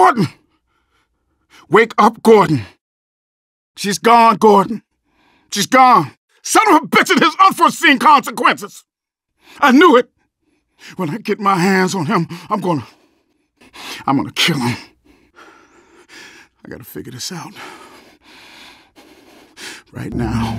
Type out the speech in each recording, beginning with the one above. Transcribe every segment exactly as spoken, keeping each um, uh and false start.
Gordon! Wake up, Gordon. She's gone, Gordon. She's gone. Son of a bitch and his unforeseen consequences. I knew it. When I get my hands on him, I'm gonna... I'm gonna kill him. I gotta figure this out. Right now.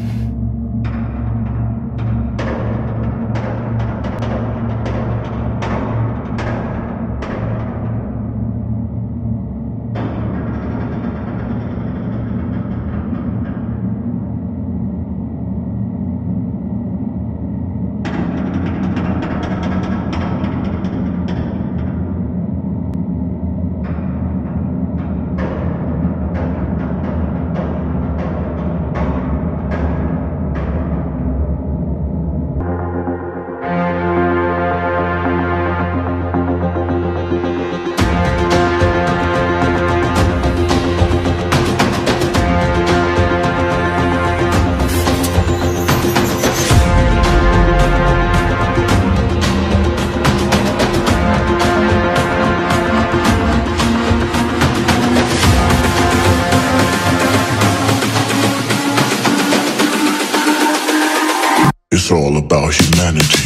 It's all about humanity.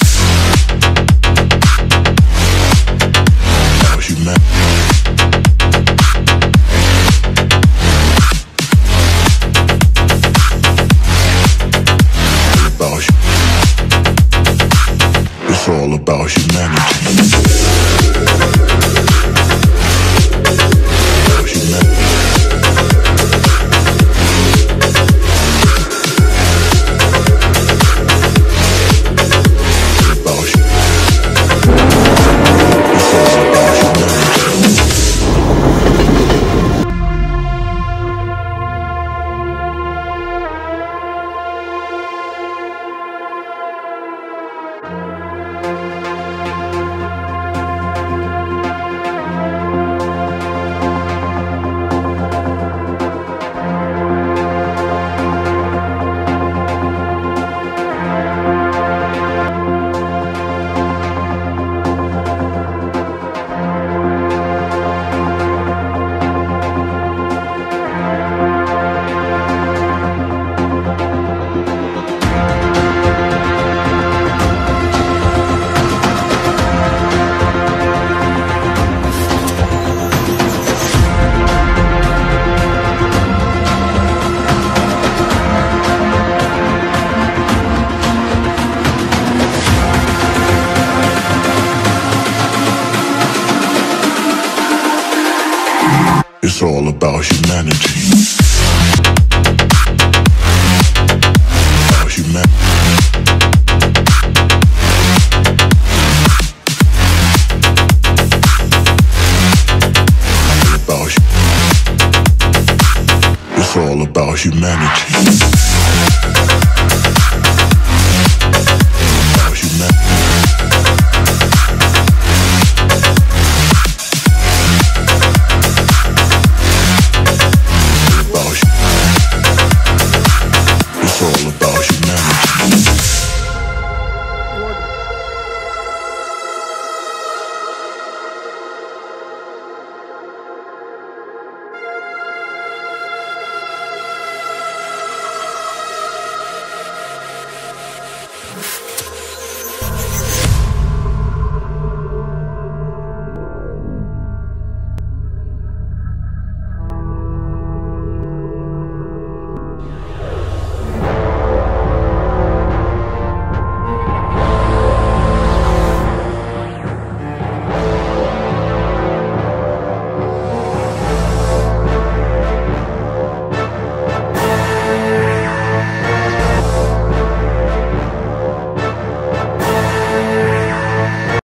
About humanity. About hu- It's all about humanity. About humanity. It's all about humanity. About humanity. About hu- It's all about humanity.